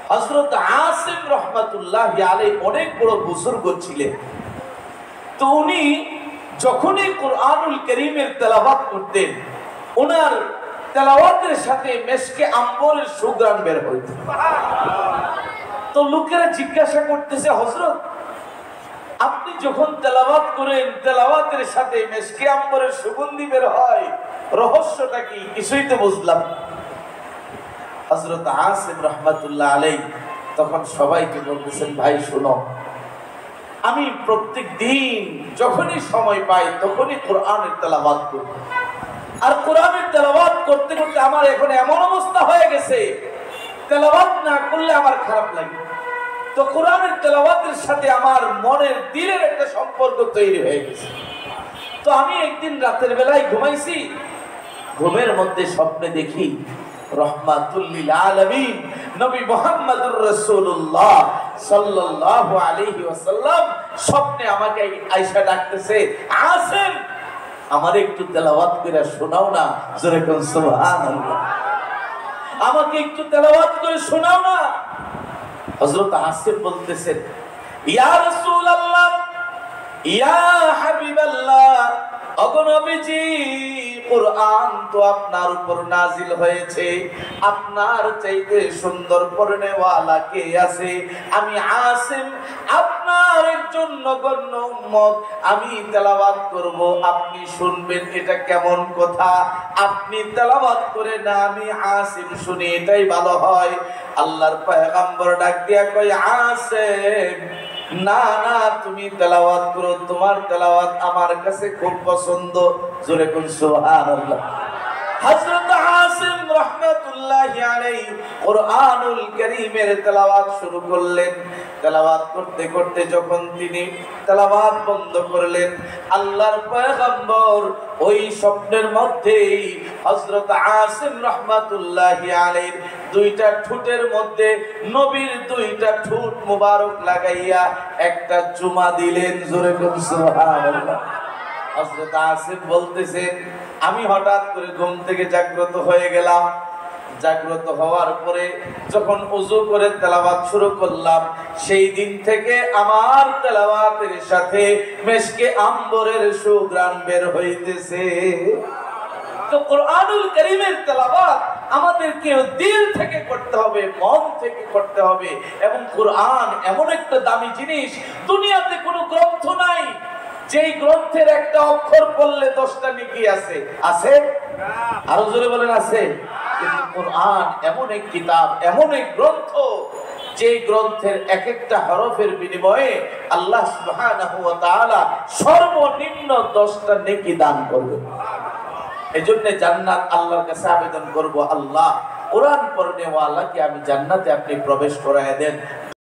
হযরত আসিম রাহমাতুল্লাহি আলাইহি অনেক বড় বুজুর্গ ছিলেন। তো উনি যখনই কোরআনুল কারীমের তেলাওয়াত করতেন, ওনার তেলাওয়াতের সাথে মেশকে আম্বরের সুঘ্রাণ বের হইত। তো লোকেরা জিজ্ঞাসা করতেছে, হযরত আপনি যখন তেলাওয়াত করেন, তেলাওয়াতের সাথে মেশকে আম্বরের সুগন্ধি বের হয়, রহস্যটা কি? কিছুই তো বুঝলাম। হযরত আসিম রাহমাতুল্লাহ আলাইহি তখন সবাইকে বলতেছেন, ভাই শুনো, আমি প্রত্যেক দিন যখনই সময় পাই তখনই কোরআনের তেলাওয়াত করি। আর কোরআনের তেলাওয়াত করতে করতে আমার এখন এমন অবস্থা হয়ে গেছে, তেলাওয়াত না করলে আমার খারাপ লাগে। তো কোরআনের তেলাওয়াতের সাথে আমার মনের দিলের একটা সম্পর্ক তৈরি হয়ে গেছে। তো আমি একদিন রাতের বেলায় ঘুমাইছি, ঘুমের মধ্যে স্বপ্নে দেখি রহমাতুল লিল আলামিন নবী মুহাম্মদুর রাসূলুল্লাহ সাল্লাল্লাহু আলাইহি ওয়াসাল্লাম স্বপ্নে আমাকে আয়েশা ডাকতেছে, আসিম আমারে একটু তেলাওয়াত করে শোনাও না। জোরে কোন সুবহানাল্লাহ। আমাকে একটু তেলাওয়াত করে শোনাও না। হযরত আসিম বলতেছেন, ইয়া রাসূলুল্লাহ, ইয়া হাবিবাল্লাহ, ওগো নবীজি, কোরআন তো আপনার উপর নাজিল হয়েছে, আপনার চাইতে সুন্দর পড়নেওয়ালা কে আছে? আমি আসিম আপনার একজন নগণ্য উম্মত, আমি তেলাওয়াত করব, আপনি শুনবেন, এটা কেমন কথা? আপনি তেলাওয়াত করে না আমি আসিম শুনি, এটাই ভালো হয়। আল্লাহর পয়গম্বর ডাক দিয়া কয়, আসিম না না, তুমি তেলাওয়াত করো, তোমার তেলাওয়াত আমার কাছে খুব পছন্দ। জোরে কোন সুবহানাল্লাহ। হযরত আসিম রাহমাতুল্লাহি আলাইহি কোরআনুল কারীমের তেলাওয়াত শুরু করলেন। তেলাওয়াত করতে করতে যখন তিনি তেলাওয়াত বন্ধ করলেন, আল্লাহর পয়গম্বর ওই স্বপ্নের মধ্যেই হযরত আসিম রাহমাতুল্লাহি আলাইহির দুইটা ঠোঁটের মধ্যে নবীর দুইটা ঠোঁট মুবারক লাগাইয়া একটা চুমা দিলেন। জোরে কোন সুবহানাল্লাহ। হযরত আসিফ বলতেছেন, আমি হঠাৎ করে ঘুম থেকে জাগ্রত হয়ে গেলাম। জাগ্রত হওয়ার পরে যখন ওযু করে তেলাওয়াত শুরু করলাম, সেই দিন থেকে আমার তেলাওয়াতের সাথে মেশকে আম্বরের সুঘ্রাণ বের হইতেছে। তো কোরআনুল কারীমের তেলাওয়াত আমাদেরকে দিল থেকে করতে হবে, মন থেকে করতে হবে। এবং কোরআন এমন একটা দামি জিনিস, দুনিয়াতে কোনো গ্রন্থ নাই যেই গ্রন্থের একটা অক্ষর পড়লে 10টা নেকি আছে। আছে? আরো জোরে বলেন আছে? কিন্তু কোরআন এমন এক কিতাব, এমন এক গ্রন্থ, যে গ্রন্থের এক একটা হরফের বিনিময়ে আল্লাহ সুবহানাহু ওয়া তাআলা সর্বনিম্ন 10টা নেকি দান করবেন। এজন্য জান্নাত আল্লাহর কাছে আবেদন করব, আল্লাহ কোরআন পড়নেওয়ালাকে আমি জান্নাতে আপনি প্রবেশ করায় দেন।